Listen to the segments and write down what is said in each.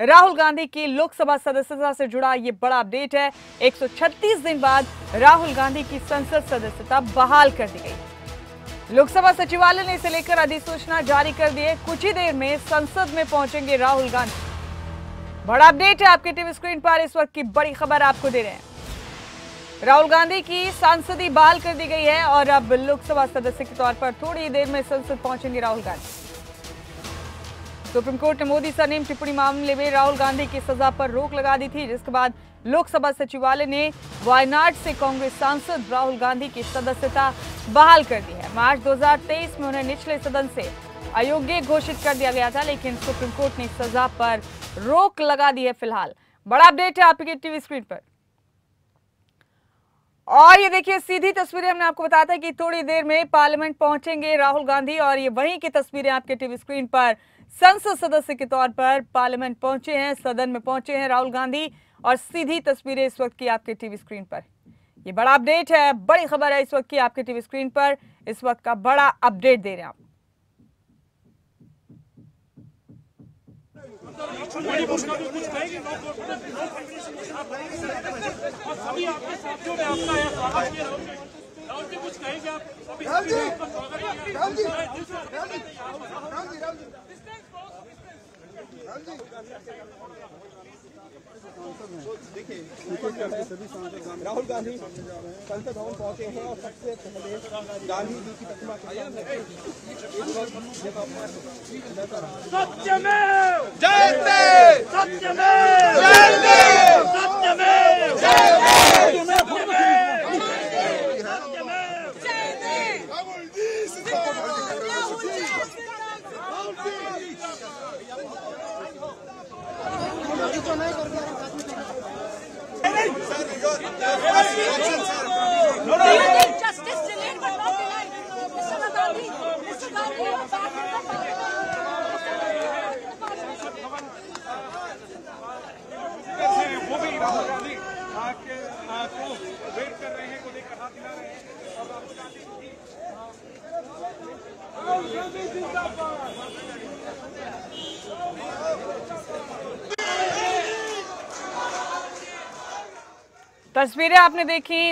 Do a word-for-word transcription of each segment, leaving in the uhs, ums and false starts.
राहुल गांधी की लोकसभा सदस्यता से जुड़ा ये बड़ा अपडेट है। एक सौ छत्तीस दिन बाद राहुल गांधी की संसद सदस्यता बहाल कर दी गई। लोकसभा सचिवालय ने इसे लेकर अधिसूचना जारी कर दी है। कुछ ही देर में संसद में पहुंचेंगे राहुल गांधी। बड़ा अपडेट है, आपके टीवी स्क्रीन पर इस वक्त की बड़ी खबर आपको दे रहे हैं। राहुल गांधी की सांसदी बहाल कर दी गई है और अब लोकसभा सदस्य के तौर पर थोड़ी ही देर में संसद पहुंचेंगे राहुल गांधी। सुप्रीम कोर्ट ने मोदी सरनेम टिप्पणी मामले में राहुल गांधी की सजा पर रोक लगा दी थी, जिसके बाद लोकसभा सचिवालय ने वायनाड से कांग्रेस सांसद राहुल गांधी की सदस्यता बहाल कर दी है। मार्च दो हज़ार तेईस में उन्हें निचले सदन से अयोग्य घोषित कर दिया गया था, लेकिन सुप्रीम कोर्ट ने सजा पर रोक लगा दी है। फिलहाल बड़ा अपडेट है आपके टीवी स्क्रीन पर। और ये देखिए सीधी तस्वीरें, हमने आपको बताया था कि थोड़ी देर में पार्लियामेंट पहुंचेंगे राहुल गांधी और ये वहीं की तस्वीरें आपके टीवी स्क्रीन पर। संसद सदस्य के तौर पर पार्लियामेंट पहुंचे हैं, सदन में पहुंचे हैं राहुल गांधी और सीधी तस्वीरें इस वक्त की आपके टीवी स्क्रीन पर। ये बड़ा अपडेट है, बड़ी खबर है इस वक्त की आपके टीवी स्क्रीन पर। इस वक्त का बड़ा अपडेट दे रहे हैं आप। सभी आपके साथियों ने आपका यह स्वागत किया। राहुल जी कुछ कहेंगे आप? राहुल जी, राहुल जी, राहुल जी, राहुल जी, राहुल जी, देखिए राहुल गांधी संसद भवन पहुंचे हैं और सबसे पहले गांधी जी की प्रतिमा के सत्यमेव जयते, सत्यमेव जयते, सत्यमेव जयते, Rahul ji, Rahul ji, Justice delayed but not denied. Mister Gandhi, Mister Gandhi, you are back in the वो भी राहुल गांधी आपके को वेट कर रहे हैं, को लेकर हाथ मिला रहे हैं। अब राहुल गांधी तस्वीरें आपने देखी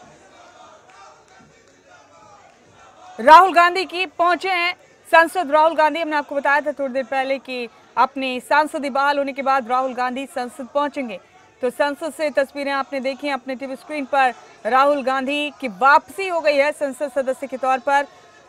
राहुल गांधी की, पहुंचे हैं सांसद राहुल गांधी। हमने आपको बताया था थोड़ी देर पहले कि अपनी सांसदी बहाल होने के बाद राहुल गांधी संसद पहुंचेंगे। तो संसद से तस्वीरें आपने देखी अपने टीवी स्क्रीन पर। राहुल गांधी की वापसी हो गई है संसद सदस्य के तौर पर।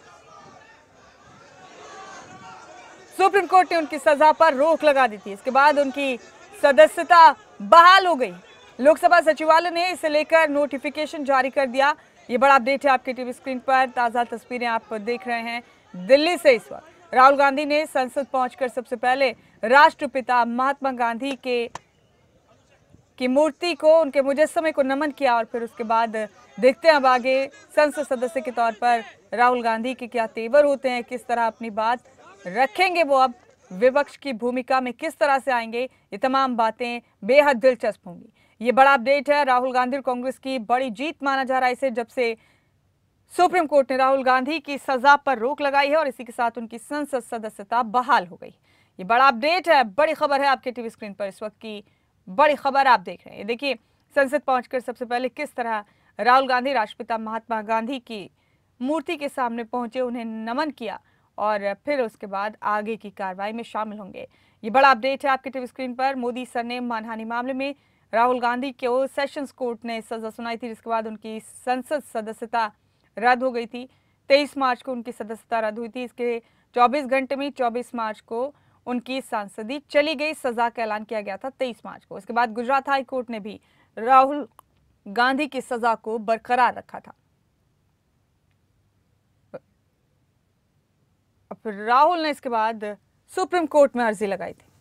सुप्रीम कोर्ट ने उनकी सजा पर रोक लगा दी थी, इसके बाद उनकी सदस्यता बहाल हो गई। लोकसभा सचिवालय ने इसे लेकर नोटिफिकेशन जारी कर दिया। ये बड़ा अपडेट है आपके टीवी स्क्रीन पर। ताज़ा तस्वीरें आप देख रहे हैं दिल्ली से। इस वक्त राहुल गांधी ने संसद पहुंचकर सबसे पहले राष्ट्रपिता महात्मा गांधी के की मूर्ति को, उनके मुजस्समे को नमन किया और फिर उसके बाद देखते हैं अब आगे संसद सदस्य के तौर पर राहुल गांधी के क्या तेवर होते हैं, किस तरह अपनी बात रखेंगे वो, अब विपक्ष की भूमिका में किस तरह से आएंगे। ये तमाम बातें बेहद दिलचस्प होंगी। ये बड़ा अपडेट है। राहुल गांधी और कांग्रेस की बड़ी जीत माना जा रहा है इसे, जब से सुप्रीम कोर्ट ने राहुल गांधी की सजा पर रोक लगाई है और इसी के साथ उनकी संसद सदस्यता बहाल हो गई। ये बड़ा अपडेट है, बड़ी खबर है आपके टीवी स्क्रीन पर। इस वक्त की बड़ी खबर आप देख रहे हैं। देखिए संसद पहुंचकर सबसे पहले किस तरह राहुल गांधी राष्ट्रपिता महात्मा गांधी की मूर्ति के सामने पहुंचे, उन्हें नमन किया और फिर उसके बाद आगे की कार्रवाई में शामिल होंगे। ये बड़ा अपडेट है आपके टीवी स्क्रीन पर। मोदी सरनेम मानहानि मामले में राहुल गांधी को सेशंस कोर्ट ने सजा सुनाई थी, जिसके बाद उनकी संसद सदस्यता रद्द हो गई थी। तेईस मार्च को उनकी सदस्यता रद्द हुई थी। इसके चौबीस घंटे में चौबीस मार्च को उनकी सांसदी चली गई। सजा का ऐलान किया गया था तेईस मार्च को। इसके बाद गुजरात हाई कोर्ट ने भी राहुल गांधी की सजा को बरकरार रखा था। फिर राहुल ने इसके बाद सुप्रीम कोर्ट में अर्जी लगाई थी।